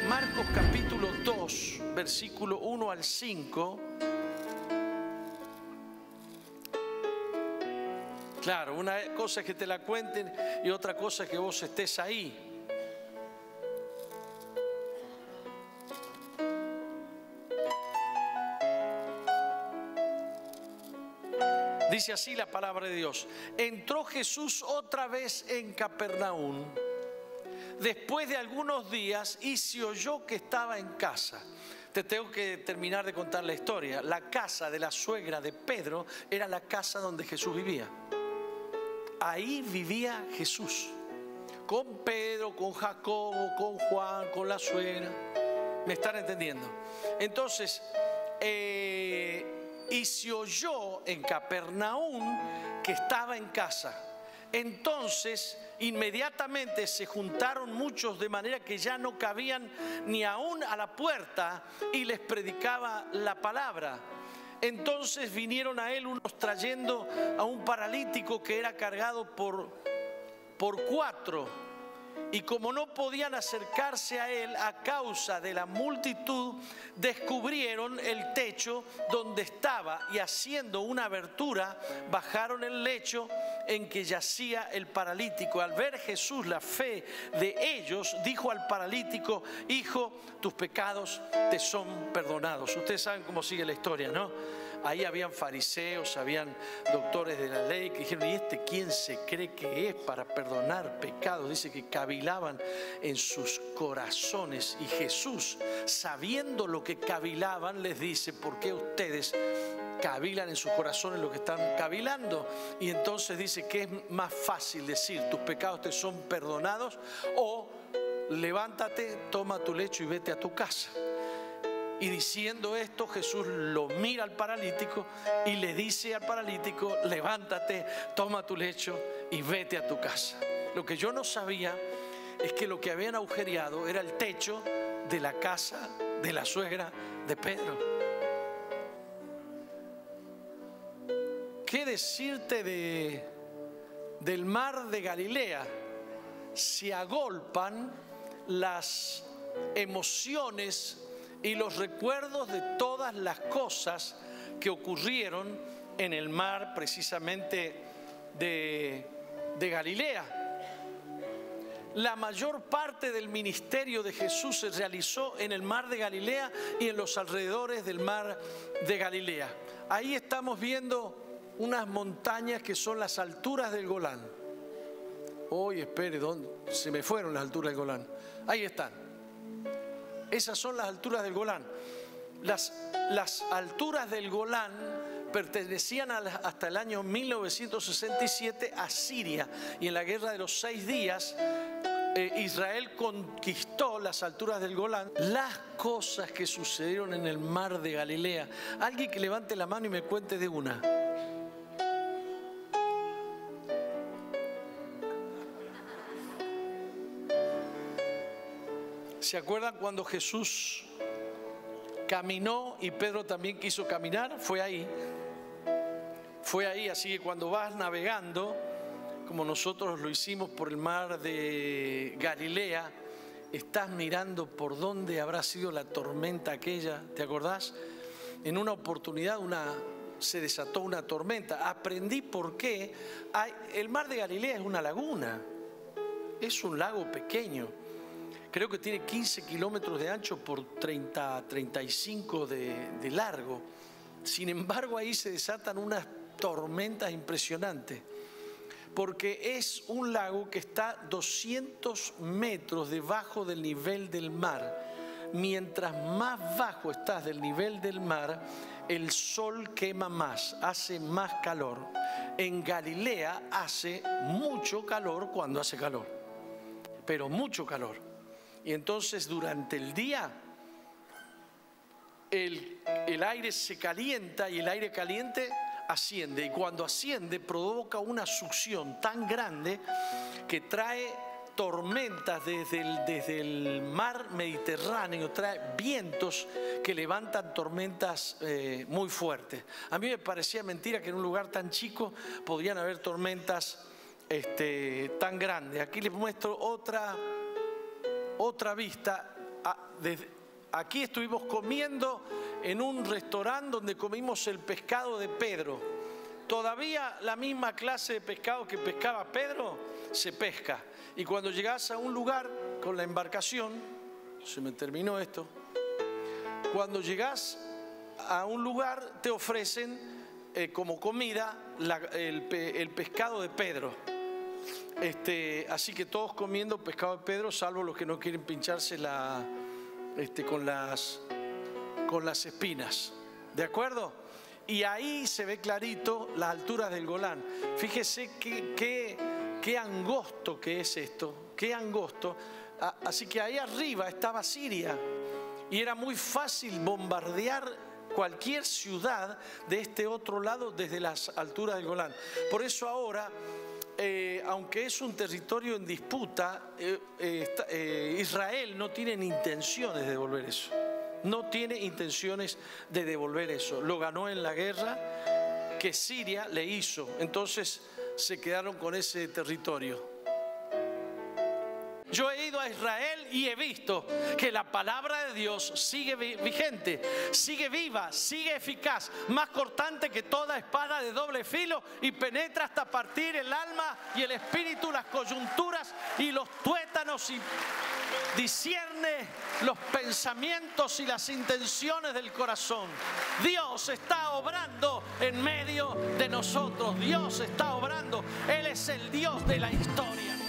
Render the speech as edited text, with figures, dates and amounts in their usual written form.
Marcos capítulo 2, versículo 1 al 5. Claro, una cosa es que te la cuenten y otra cosa es que vos estés ahí. Dice así la palabra de Dios. Entró Jesús otra vez en Capernaum después de algunos días y se oyó que estaba en casa. Te tengo que terminar de contar la historia. La casa de la suegra de Pedro era la casa donde Jesús vivía. Ahí vivía Jesús, con Pedro, con Jacobo, con Juan, con la suegra. ¿Me están entendiendo? Entonces, y se oyó en Capernaum que estaba en casa. Entonces, inmediatamente se juntaron muchos de manera que ya no cabían ni aún a la puerta y les predicaba la palabra. Entonces vinieron a él unos trayendo a un paralítico que era cargado por 4. Y como no podían acercarse a él a causa de la multitud, descubrieron el techo donde estaba y haciendo una abertura, bajaron el lecho en que yacía el paralítico. Al ver Jesús la fe de ellos, dijo al paralítico: hijo, tus pecados te son perdonados. Ustedes saben cómo sigue la historia, ¿no? Ahí habían fariseos, habían doctores de la ley que dijeron: ¿y este quién se cree que es para perdonar pecados? Dice que cavilaban en sus corazones. Y Jesús, sabiendo lo que cavilaban, les dice: ¿por qué ustedes cavilan en sus corazones lo que están cavilando? Y entonces dice que es más fácil decir: tus pecados te son perdonados, o levántate, toma tu lecho y vete a tu casa. Y diciendo esto, Jesús lo mira al paralítico y le dice al paralítico: levántate, toma tu lecho y vete a tu casa. Lo que yo no sabía es que lo que habían agujereado era el techo de la casa de la suegra de Pedro. ¿Qué decirte del mar de Galilea? Se agolpan las emociones y los recuerdos de todas las cosas que ocurrieron en el mar precisamente de Galilea. La mayor parte del ministerio de Jesús se realizó en el mar de Galilea y en los alrededores del mar de Galilea. Ahí estamos viendo unas montañas que son las alturas del Golán. Oye, espere, ¿dónde? Se me fueron las alturas del Golán. Ahí están. Esas son las alturas del Golán. Las alturas del Golán pertenecían hasta el año 1967 a Siria. Y en la guerra de los 6 días, Israel conquistó las alturas del Golán. Las cosas que sucedieron en el mar de Galilea. Alguien que levante la mano y me cuente de una. ¿Se acuerdan cuando Jesús caminó y Pedro también quiso caminar? Fue ahí. Fue ahí, así que cuando vas navegando, como nosotros lo hicimos por el mar de Galilea, estás mirando por dónde habrá sido la tormenta aquella, ¿te acordás? En una oportunidad se desató una tormenta. Aprendí por qué. El mar de Galilea es una laguna, es un lago pequeño. Creo que tiene 15 kilómetros de ancho por 35 de largo. Sin embargo, ahí se desatan unas tormentas impresionantes, porque es un lago que está 200 metros debajo del nivel del mar. Mientras más bajo estás del nivel del mar, el sol quema más, hace más calor. En Galilea hace mucho calor cuando hace calor, pero mucho calor. Y entonces durante el día el aire se calienta y el aire caliente asciende. Y cuando asciende provoca una succión tan grande que trae tormentas desde el mar Mediterráneo, trae vientos que levantan tormentas muy fuertes. A mí me parecía mentira que en un lugar tan chico podían haber tormentas tan grandes. Aquí les muestro otra vista aquí estuvimos comiendo en un restaurante donde comimos el pescado de Pedro. Todavía la misma clase de pescado que pescaba Pedro se pesca. Y cuando llegás a un lugar con la embarcación, se me terminó esto, cuando llegás a un lugar te ofrecen como comida el pescado de Pedro. Así que todos comiendo pescado de Pedro, salvo los que no quieren pincharse con las espinas. ¿De acuerdo? Y ahí se ve clarito las alturas del Golán. Fíjese qué angosto que es esto, qué angosto. Así que ahí arriba estaba Siria y era muy fácil bombardear cualquier ciudad de este otro lado desde las alturas del Golán. Por eso ahora, aunque es un territorio en disputa, Israel no tiene intenciones de devolver eso. No tiene intenciones de devolver eso. Lo ganó en la guerra que Siria le hizo. Entonces se quedaron con ese territorio. Yo he ido a Israel y he visto que la palabra de Dios sigue vigente, sigue viva, sigue eficaz, más cortante que toda espada de doble filo y penetra hasta partir el alma y el espíritu, las coyunturas y los tuétanos y discierne los pensamientos y las intenciones del corazón. Dios está obrando en medio de nosotros. Dios está obrando. Él es el Dios de la historia.